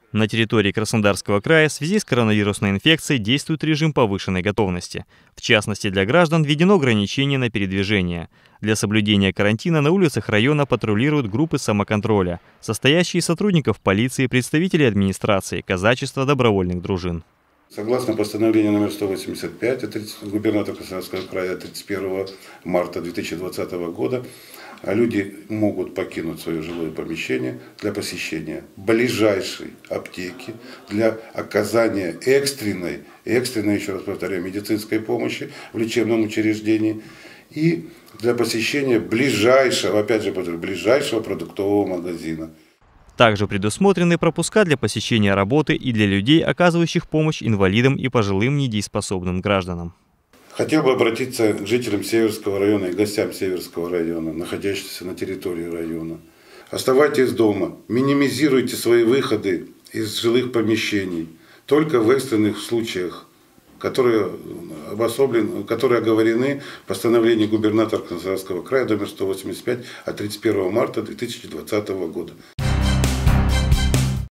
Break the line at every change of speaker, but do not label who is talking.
На территории Краснодарского края в связи с коронавирусной инфекцией действует режим повышенной готовности. В частности, для граждан введено ограничение на передвижение. Для соблюдения карантина на улицах района патрулируют группы самоконтроля, состоящие из сотрудников полиции, представителей администрации, казачества, добровольных дружин.
Согласно постановлению номер 185 губернатора Краснодарского края 31 марта 2020 года, люди могут покинуть свое жилое помещение для посещения ближайшей аптеки, для оказания экстренной, еще раз повторяю, медицинской помощи в лечебном учреждении и для посещения ближайшего, опять же, ближайшего продуктового магазина.
Также предусмотрены пропуска для посещения работы и для людей, оказывающих помощь инвалидам и пожилым недееспособным гражданам.
Хотел бы обратиться к жителям Северского района и гостям Северского района, находящихся на территории района. Оставайтесь дома, минимизируйте свои выходы из жилых помещений, только в экстренных случаях, которые оговорены в постановлении губернатора Краснодарского края номер 185 от 31 марта 2020 года.